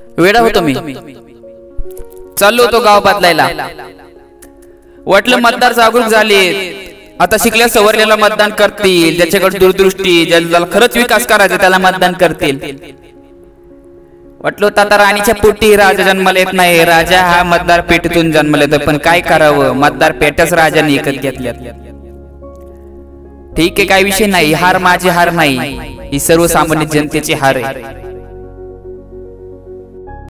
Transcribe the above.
वेडा होतो मी, चाललो होतो गाव बदलायला. वाटलं मतदार जागरूक झाले, आता शिकल्या सवरलेला मतदान करतील, ज्याच्याकडे दूरदृष्टी, ज्याला खरंच विकास करायचा त्याला मतदान करतील. वाटलं होतं आता राणीच्या पोटी राजा जन्माला येत नाही, राजा हा मतदार पेटीतून जन्माला येतो. पण काय करावं, मतदार पेटच राजाने विकत घेतल्यात. ठीक आहे, काही विषय नाही, हार माझी हार नाही, ही सर्वसामान्य जनतेची हार आहे.